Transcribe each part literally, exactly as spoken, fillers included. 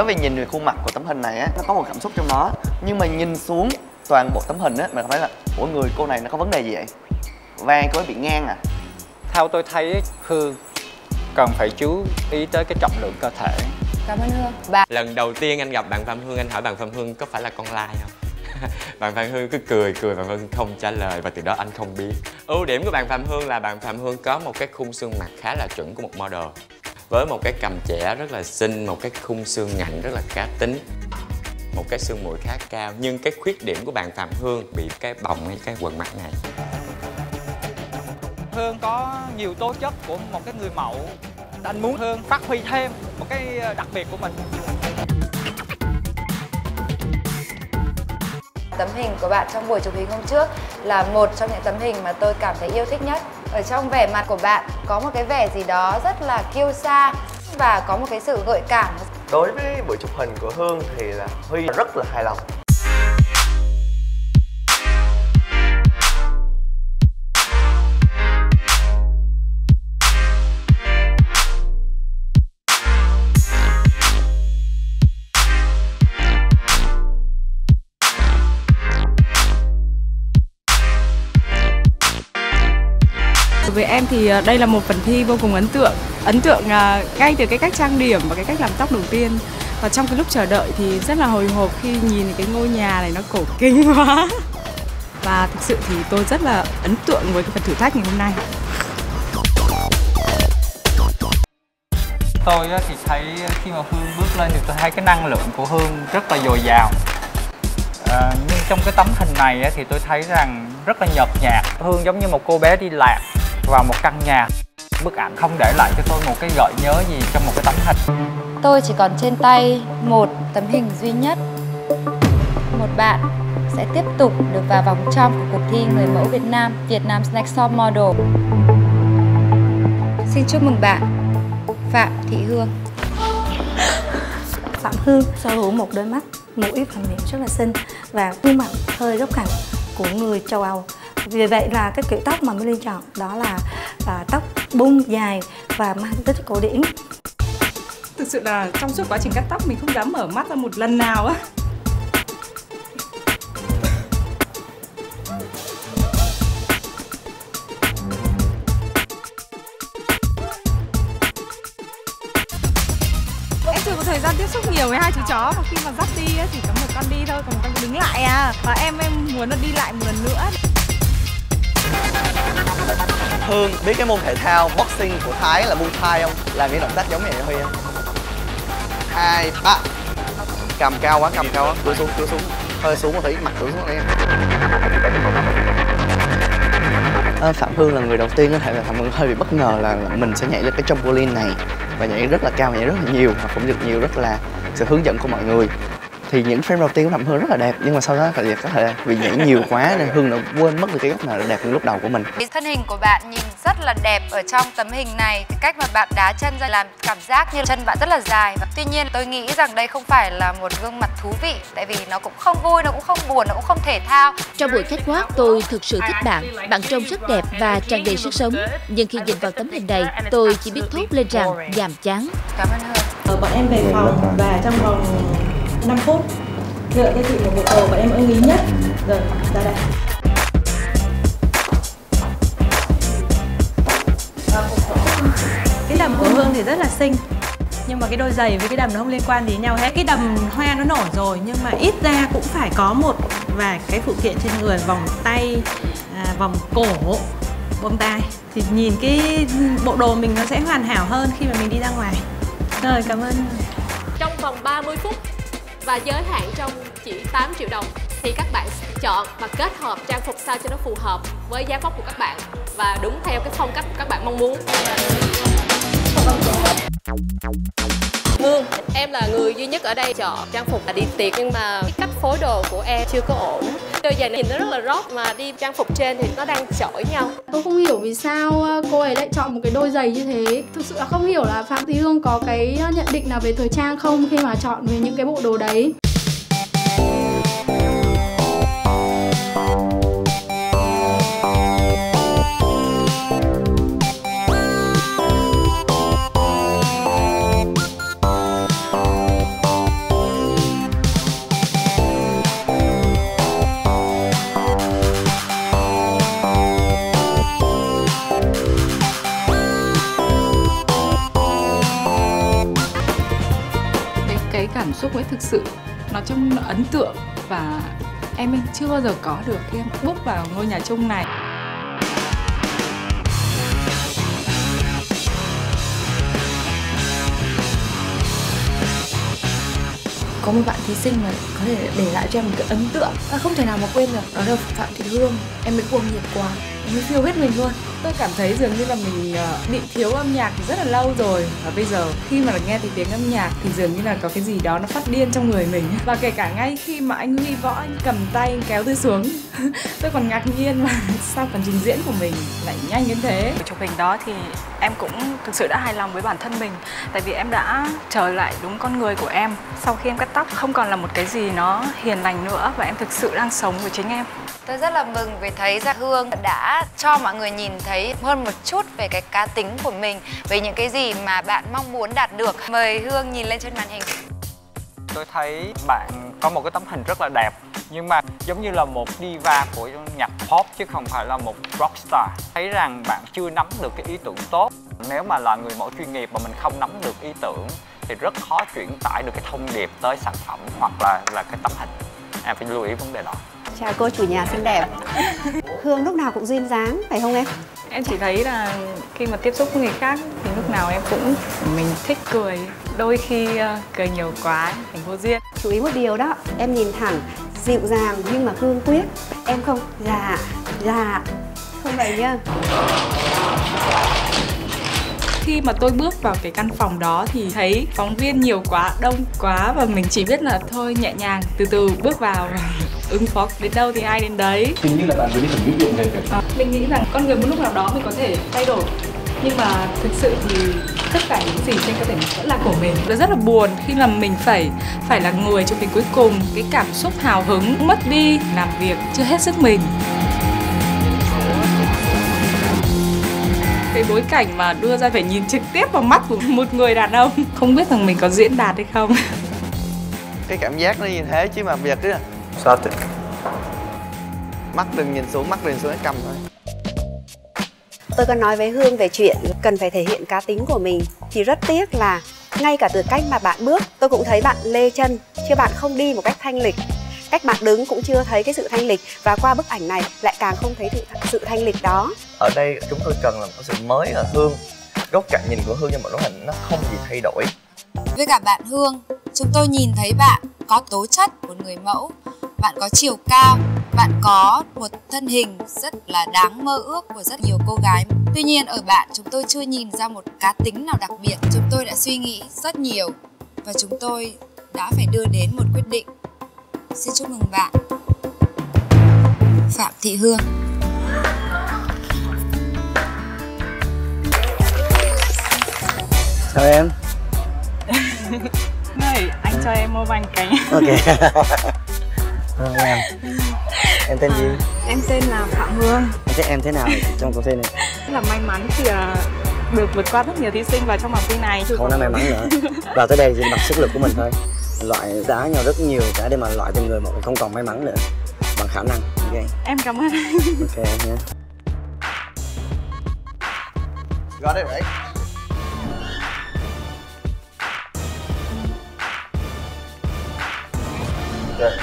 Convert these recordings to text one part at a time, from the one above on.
Nếu về nhìn về khuôn mặt của tấm hình này á, nó có một cảm xúc trong đó. Nhưng mà nhìn xuống toàn bộ tấm hình á, mình cảm thấy là ủa người cô này nó có vấn đề gì vậy? Vai cô ấy bị ngang à? Theo tôi thấy Hương cần phải chú ý tới cái trọng lượng cơ thể. Cảm ơn Hương. Bạn lần đầu tiên anh gặp bạn Phạm Hương, anh hỏi bạn Phạm Hương có phải là con lai không? Bạn Phạm Hương cứ cười cười, bạn Phạm Hương không trả lời và từ đó anh không biết. Ưu điểm của bạn Phạm Hương là bạn Phạm Hương có một cái khung xương mặt khá là chuẩn của một model, với một cái cằm chẻ rất là xinh, một cái khung xương ngạnh rất là cá tính, một cái xương mũi khá cao. Nhưng cái khuyết điểm của bạn Phạm Hương bị cái bọng hay cái quầng mắt này. Hương có nhiều tố chất của một cái người mẫu. Anh muốn Hương phát huy thêm một cái đặc biệt của mình. tấm hình của bạn trong buổi chụp hình hôm trước là một trong những tấm hình mà tôi cảm thấy yêu thích nhất. Ở trong vẻ mặt của bạn có một cái vẻ gì đó rất là kiêu sa và có một cái sự gợi cảm. Đối với buổi chụp hình của Hương thì là Huy rất là hài lòng. Với em thì đây là một phần thi vô cùng ấn tượng. Ấn tượng ngay từ cái cách trang điểm và cái cách làm tóc đầu tiên. Và trong cái lúc chờ đợi thì rất là hồi hộp khi nhìn cái ngôi nhà này nó cổ kính quá. Và thực sự thì tôi rất là ấn tượng với cái phần thử thách ngày hôm nay. Tôi thì thấy khi mà Hương bước lên thì tôi thấy cái năng lượng của Hương rất là dồi dào. À, nhưng trong cái tấm hình này thì tôi thấy rằng rất là nhợt nhạt. Hương giống như một cô bé đi lạc vào một căn nhà. Bức ảnh không để lại cho tôi một cái gợi nhớ gì trong một cái tấm hình. Tôi chỉ còn trên tay một tấm hình duy nhất. Một bạn sẽ tiếp tục được vào vòng trong của cuộc thi người mẫu Việt Nam, Vietnam's Next Top Model. Xin chúc mừng bạn, Phạm Thị Hương. Phạm Hương sở hữu một đôi mắt, mũi và miệng rất là xinh và gương mặt hơi góc cạnh của người châu Âu. Vì vậy là cái kiểu tóc mà Milly chọn đó là, là tóc bung dài và mang tính cổ điển. Thực sự là trong suốt quá trình cắt tóc mình không dám mở mắt ra một lần nào á. Em chưa có thời gian tiếp xúc nhiều với hai chú chó, và khi mà dắt đi thì có một con đi thôi, còn một con đứng lại à. Và em em muốn nó đi lại một lần nữa. Hương biết cái môn thể thao boxing của Thái là Muay Thai không? Làm những động tác giống vậy Huy không? Hai, ba. Cầm cao quá, cầm cao quá, cúi xuống, cúi xuống. Hơi xuống một tí, mặt cúi xuống đi. À, Phạm Hương là người đầu tiên có thể là Phạm Hương hơi bị bất ngờ là mình sẽ nhảy lên cái trampoline này và nhảy rất là cao, nhảy rất là nhiều và cũng được nhiều rất là sự hướng dẫn của mọi người. Thì những frame đầu tiên của Phạm Hương rất là đẹp, nhưng mà sau đó thì có thể vì nhảy nhiều quá nên Hương đã quên mất được cái góc nào đẹp như lúc đầu của mình. Cái thân hình của bạn nhìn rất là đẹp ở trong tấm hình này. Cái cách mà bạn đá chân ra làm cảm giác như chân bạn rất là dài. Và tuy nhiên tôi nghĩ rằng đây không phải là một gương mặt thú vị, tại vì nó cũng không vui, nó cũng không buồn, nó cũng không thể thao. Trong buổi catwalk tôi thực sự thích bạn. Bạn trông rất đẹp và tràn đầy sức sống. Nhưng khi nhìn vào tấm hình này, tôi chỉ biết thốt lên rằng nhàm chán. Cảm ơn Hương. Bọn em về phòng và trong vòng năm phút lựa cho chị một bộ đồ mà em ưng ý nhất. Rồi, ra đây. Cái đầm của Hương thì rất là xinh, nhưng mà cái đôi giày với cái đầm nó không liên quan gì nhau hết. Cái đầm hoa nó nổi rồi, nhưng mà ít ra cũng phải có một vài cái phụ kiện trên người, vòng tay, à, vòng cổ, bông tai. Thì nhìn cái bộ đồ mình nó sẽ hoàn hảo hơn khi mà mình đi ra ngoài. Rồi, cảm ơn. Trong vòng ba mươi phút và giới hạn trong chỉ tám triệu đồng thì các bạn chọn và kết hợp trang phục sao cho nó phù hợp với dáng vóc của các bạn và đúng theo cái phong cách của các bạn mong muốn. Hương, em là người duy nhất ở đây chọn trang phục là đi tiệc, nhưng mà cái cách phối đồ của em chưa có ổn. Đôi giày này nhìn nó rất là rock mà đi trang phục trên thì nó đang chọi nhau. Tôi không hiểu vì sao cô ấy lại chọn một cái đôi giày như thế. Thực sự là không hiểu là Phạm Thị Hương có cái nhận định nào về thời trang không khi mà chọn về những cái bộ đồ đấy. bước ấy thực sự nó trông nó ấn tượng và em chưa bao giờ có được khi em bước vào ngôi nhà chung này. Có một bạn thí sinh mà có thể để lại cho em một cái ấn tượng và không thể nào mà quên được, đó là Phạm Thị Hương. Em mới cuồng nhiệt quá, em mới phiêu hết mình luôn. Tôi cảm thấy dường như là mình bị thiếu âm nhạc rất là lâu rồi, và bây giờ khi mà nghe thấy tiếng âm nhạc thì dường như là có cái gì đó nó phát điên trong người mình. Và kể cả ngay khi mà anh Huy Võ anh cầm tay anh kéo tôi xuống tôi còn ngạc nhiên là sao phần trình diễn của mình lại nhanh đến thế. Chụp hình đó thì em cũng thực sự đã hài lòng với bản thân mình, tại vì em đã trở lại đúng con người của em. Sau khi em cắt tóc không còn là một cái gì nó hiền lành nữa, và em thực sự đang sống với chính em. Tôi rất là mừng vì thấy rằng Hương đã cho mọi người nhìn thấy hơn một chút về cái cá tính của mình, về những cái gì mà bạn mong muốn đạt được. Mời Hương nhìn lên trên màn hình. Tôi thấy bạn có một cái tấm hình rất là đẹp, nhưng mà giống như là một diva của nhạc pop chứ không phải là một rockstar. Thấy rằng bạn chưa nắm được cái ý tưởng tốt. Nếu mà là người mẫu chuyên nghiệp mà mình không nắm được ý tưởng thì rất khó chuyển tải được cái thông điệp tới sản phẩm hoặc là là cái tấm hình. Em phải lưu ý vấn đề đó. Chào cô chủ nhà xinh đẹp. Hương lúc nào cũng duyên dáng, phải không em? Em chỉ thấy là khi mà tiếp xúc với người khác thì lúc nào em cũng mình thích cười. Đôi khi uh, cười nhiều quá thành vô duyên. Chú ý một điều đó, em nhìn thẳng, dịu dàng nhưng mà cương quyết. Em không dạ, dạ, không vậy nhá. Khi mà tôi bước vào cái căn phòng đó thì thấy phóng viên nhiều quá, đông quá, và mình chỉ biết là thôi nhẹ nhàng, từ từ bước vào ứng phó, đến đâu thì ai đến đấy. Hình như là bạn vừa đi thử ví dụ về việc à, mình nghĩ rằng con người một lúc nào đó mình có thể thay đổi, nhưng mà thực sự thì tất cả những gì trên cơ thể mình vẫn là của mình. Tôi rất là buồn khi là mình phải phải là người cho mình cuối cùng. Cái cảm xúc hào hứng mất đi, làm việc chưa hết sức mình. Cái bối cảnh mà đưa ra phải nhìn trực tiếp vào mắt của một người đàn ông, không biết rằng mình có diễn đạt hay không. Cái cảm giác nó như thế chứ mà bây giờ cứ là sao thế? Mắt đừng nhìn xuống, mắt đừng xuống cái cầm thôi. Tôi có nói với Hương về chuyện cần phải thể hiện cá tính của mình, thì rất tiếc là ngay cả từ cách mà bạn bước tôi cũng thấy bạn lê chân, chứ bạn không đi một cách thanh lịch. Cách bạn đứng cũng chưa thấy cái sự thanh lịch, và qua bức ảnh này lại càng không thấy sự thanh lịch đó. Ở đây chúng tôi cần là một sự mới ở Hương. Góc cạnh nhìn của Hương trong một bức hình nó không gì thay đổi. Với cả bạn Hương, chúng tôi nhìn thấy bạn có tố chất một người mẫu, bạn có chiều cao, bạn có một thân hình rất là đáng mơ ước của rất nhiều cô gái. Tuy nhiên ở bạn chúng tôi chưa nhìn ra một cá tính nào đặc biệt. Chúng tôi đã suy nghĩ rất nhiều và chúng tôi đã phải đưa đến một quyết định. Xin chúc mừng bạn, Phạm Thị Hương. Chào em. Này, anh cho em mua bánh cánh. Ok. Rồi em. Em tên gì? Em tên là Phạm Hương. Em thấy em thế nào trong cuộc thi này? Rất là may mắn khi là được vượt qua rất nhiều thí sinh vào trong vòng thi này. Không nói may mắn nữa. Vào tới đây chỉ bằng sức lực của mình thôi. Loại giá nhau rất nhiều cả để mà loại từng người một, không còn may mắn nữa, bằng khả năng. Ok. Em cảm ơn anh. Ok nhé. Got it right? Okay.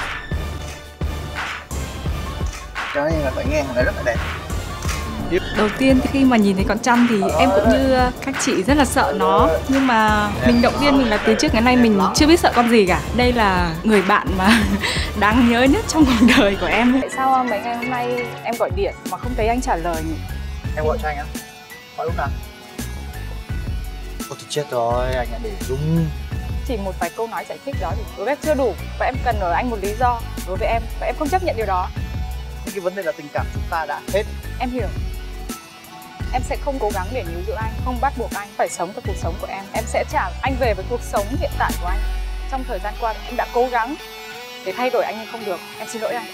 Cho nên là phải nghe này rất là đẹp. Đầu tiên khi mà nhìn thấy con chăn thì em cũng như các chị rất là sợ nó, nhưng mà mình động viên mình là từ trước đến nay mình chưa biết sợ con gì cả. Đây là người bạn mà đáng nhớ nhất trong cuộc đời của em. Tại sao mấy ngày hôm nay em gọi điện mà không thấy anh trả lời nhỉ? Em gọi cho anh á? Gọi lúc nào? Ôi thì chết rồi, anh đã để đúng. Chỉ một vài câu nói giải thích đó thì đối với em chưa đủ, và em cần ở anh một lý do đối với em, và em không chấp nhận điều đó. Nhưng cái vấn đề là tình cảm chúng ta đã hết. Em hiểu. Em sẽ không cố gắng để níu giữ anh, không bắt buộc anh phải sống với cuộc sống của em. Em sẽ trả anh về với cuộc sống hiện tại của anh. Trong thời gian qua em đã cố gắng để thay đổi anh nhưng không được. Em xin lỗi anh.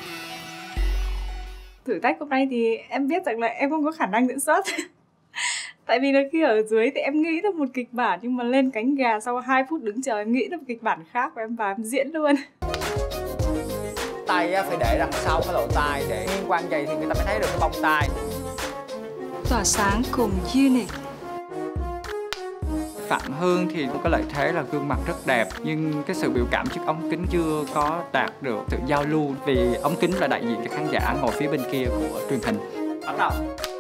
Thử thách hôm nay thì em biết rằng là em không có khả năng diễn xuất. Tại vì là khi ở dưới thì em nghĩ ra một kịch bản, nhưng mà lên cánh gà sau hai phút đứng chờ em nghĩ ra một kịch bản khác và em vào em diễn luôn. Tay phải để đằng sau cái lỗ tai, để liên quan vậy thì người ta mới thấy được cái bông tai. Tỏa sáng cùng Unique. cạnh Hương thì có lợi thế là gương mặt rất đẹp, nhưng cái sự biểu cảm trước ống kính chưa có đạt được sự giao lưu, vì ống kính là đại diện cho khán giả ngồi phía bên kia của truyền hình. Bắt đầu.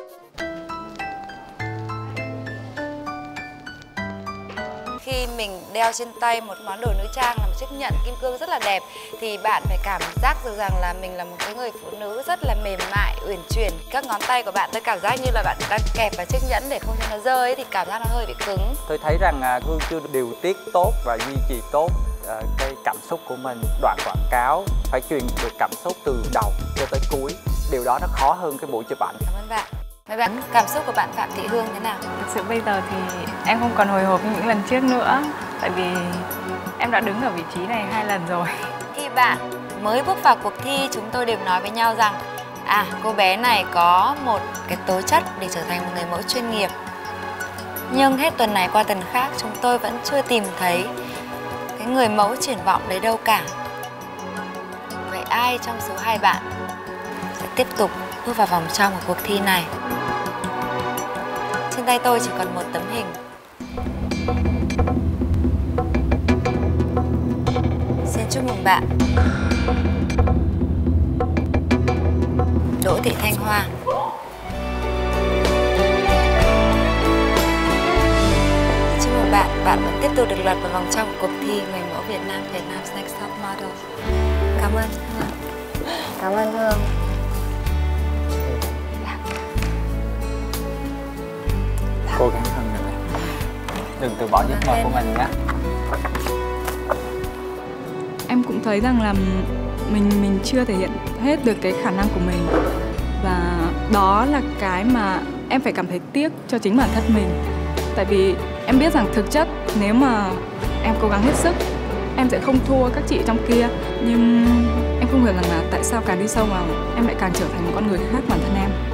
Khi mình đeo trên tay một món đồ nữ trang là một chiếc nhẫn kim cương rất là đẹp thì bạn phải cảm giác được rằng là mình là một cái người phụ nữ rất là mềm mại, uyển chuyển. Các ngón tay của bạn tôi cảm giác như là bạn đang kẹp vào chiếc nhẫn để không cho nó rơi ấy, thì cảm giác nó hơi bị cứng. Tôi thấy rằng Hương chưa điều tiết tốt và duy trì tốt uh, cái cảm xúc của mình. Đoạn quảng cáo phải truyền được cảm xúc từ đầu cho tới cuối. Điều đó nó khó hơn cái buổi chụp ảnh. Cảm ơn bạn. Mấy bạn, cảm xúc của bạn Phạm Thị Hương thế nào? Thực sự bây giờ thì em không còn hồi hộp như những lần trước nữa. Tại vì em đã đứng ở vị trí này hai lần rồi. Khi bạn mới bước vào cuộc thi, chúng tôi đều nói với nhau rằng à, cô bé này có một cái tố chất để trở thành một người mẫu chuyên nghiệp. Nhưng hết tuần này qua tuần khác, chúng tôi vẫn chưa tìm thấy cái người mẫu triển vọng đấy đâu cả. Vậy ai trong số hai bạn sẽ tiếp tục bước vào vòng trong của cuộc thi này? Trên tay tôi chỉ còn một tấm hình. Xin chúc mừng bạn Đỗ Thị Thanh Hoa. Chúc mừng bạn, bạn vẫn tiếp tục được lọt vào vòng trong của cuộc thi người mẫu Việt Nam Việt Nam Next Top Model. Cảm ơn Hương. Cảm ơn Hương. Cố gắng hơn nữa, đừng từ bỏ giấc mơ của mình nhé. Em cũng thấy rằng là mình mình chưa thể hiện hết được cái khả năng của mình, và đó là cái mà em phải cảm thấy tiếc cho chính bản thân mình. Tại vì em biết rằng thực chất nếu mà em cố gắng hết sức, em sẽ không thua các chị trong kia. Nhưng em không hiểu rằng là tại sao càng đi sâu vào em lại càng trở thành một con người khác bản thân em.